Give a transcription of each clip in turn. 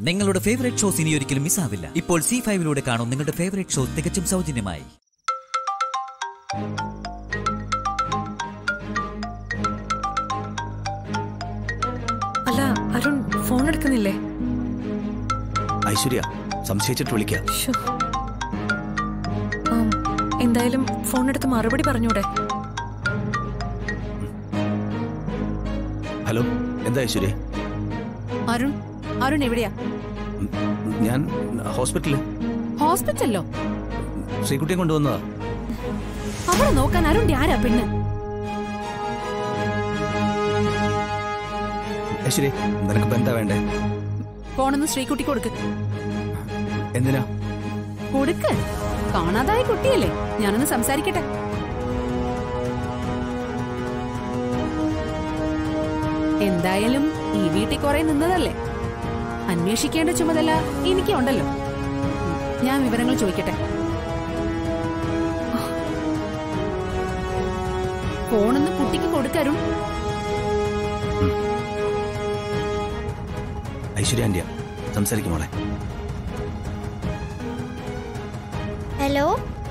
നിങ്ങളുടെ favourite shows ഇനി ഒരിക്കലും മിസ്സാവില്ല. ഇപ്പോൾ C5-ലൂടെ കാണും നിങ്ങളുടെ ഫേവറേറ്റ് ഷോ തികച്ചും സൗജന്യമായി. അല്ല, അരുൺ ഫോൺ എടുക്കുന്നില്ലേ? ഐശ്വര്യ സംശയിച്ചിട്ട് വിളിക്കാം. എന്തായാലും ഫോൺ എടുത്ത് മറുപടി പറഞ്ഞൂടെ? ഹലോ, എന്താ ഐശ്വര്യ? അരുൺ എവിടെയാ? ഞാൻ ഹോസ്പിറ്റലിൽ. ഹോസ്പിറ്റലിലോ? ശ്രീകുട്ടിയെ കൊണ്ടുവന്നതാ. അവിടെ നോക്കാൻ അരുണിന്റെ ആരാ പെണ്ണ്? ഐശ്വര്യ, നിനക്ക് എന്താ വേണ്ടേ? ഫോണൊന്ന് ശ്രീകുട്ടി കൊടുക്ക്. എന്തിനാ? കൊടുക്ക്. കാണാതായ കുട്ടിയല്ലേ, ഞാനൊന്ന് സംസാരിക്കട്ടെ. എന്തായാലും ഈ വീട്ടിൽ കുറെ നിന്നതല്ലേ, അന്വേഷിക്കേണ്ട ചുമതല എനിക്കുണ്ടല്ലോ. ഞാൻ വിവരങ്ങൾ ചോദിക്കട്ടെ. ഫോണൊന്ന് കുട്ടിക്ക് കൊടുക്കരും. ഐശ്വര്യ ആന്റിയാ, സംസാരിക്കും മോളെ. ഹലോ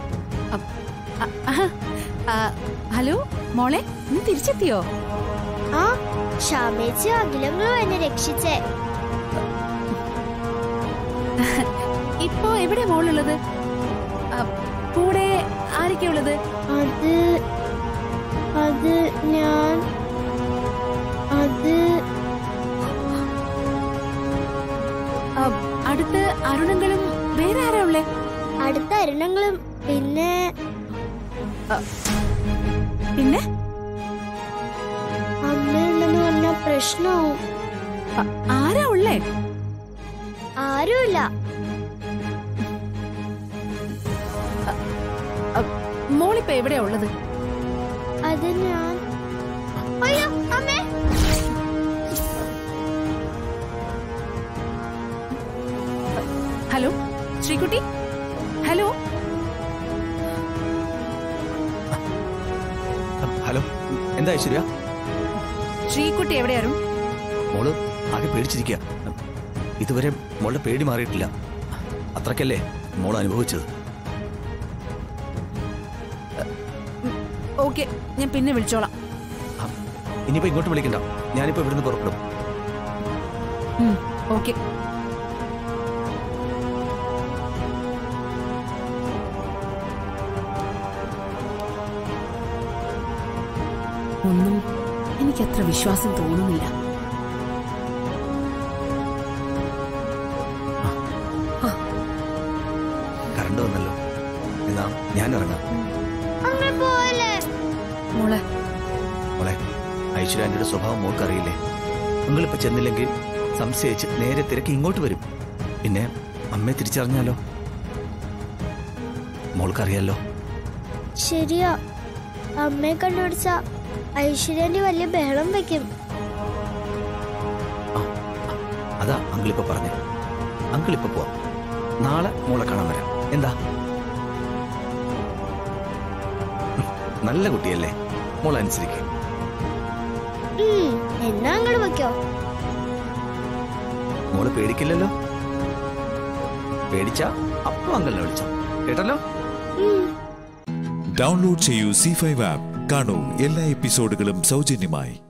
ഹലോ മോളെ, നീ തിരിച്ചെത്തിയോ? ആ, ഷാമേച്ചി അഖിലങ്ങളും എന്നെ രക്ഷിച്ചേ. ഇപ്പോ എവിടെ മോളുള്ളത്? കൂടെ ആരൊക്കെയുള്ളത്? അത് ഞാൻ അടുത്ത് അരുണങ്ങളും വേറെ ആരാ ഉള്ളേ? അടുത്ത അരുണങ്ങളും പിന്നെ അമ്മയുണ്ടെന്ന് പറഞ്ഞ പ്രശ്നവും. ആരാ ഉള്ളേ? ആരുമില്ല. മോളിപ്പോ എവിടെയാ ഉള്ളത്? അത് ഞാൻ അയ്യോ അമ്മേ. Hello Sreekutty, hello. ഹലോ, എന്താ ഐശ്വര്യ? ശ്രീകുട്ടി എവിടെയായിരുന്നു? മോള് ആകെ പേടിച്ചിരിക്കുക. ഇതുവരെ മോളുടെ പേടി മാറിയിട്ടില്ല. അത്രക്കല്ലേ മോൾ അനുഭവിച്ചത്. ഓക്കെ, ഞാൻ പിന്നെ വിളിച്ചോളാം. ഇനിയിപ്പോ ഇങ്ങോട്ട് വിളിക്കണ്ട, ഞാനിപ്പോ ഇവിടുന്ന് പുറപ്പെടും. ഓക്കെ. ഒന്നും എനിക്കത്ര വിശ്വാസം തോന്നുന്നില്ല. കറണ്ട് വന്നല്ലോ, എന്നാ ഞാൻ ഇറങ്ങാം. മോളെ ഐശ്വര്യാന്റെ സ്വഭാവം മോൾക്കറിയില്ലേ? നിങ്ങളിപ്പോ ചെന്നില്ലെങ്കിൽ സംശയിച്ച് നേരെ തിരക്ക് ഇങ്ങോട്ട് വരും. പിന്നെ അമ്മയെ തിരിച്ചറിഞ്ഞാലോ? മോൾക്കറിയാലോ? ശരിയാ, അമ്മയെ കണ്ടുപിടിച്ച ഐശ്വര്യാന്റെ വലിയ ബഹളം വെക്കും. അതാ അങ്കിളിപ്പോ പറഞ്ഞു. അങ്കിളിപ്പോ പോവാം. നാളെ മോളെ കാണാൻ വരാം. എന്താ? നല്ല കുട്ടിയല്ലേ, മോൾ അനുസരിക്കും. എന്നാ അങ്ങോട്ട് വെക്കോ? മോള് പേടിക്കില്ലല്ലോ? പേടിച്ചാ അപ്പൊ അങ്കിളിനെ വിളിച്ചോ, കേട്ടല്ലോ? ഡൗൺലോഡ് ചെയ്യൂ C5 ആപ്പ്. കാണൂ എല്ലാ എപ്പിസോഡുകളും സൗജന്യമായി.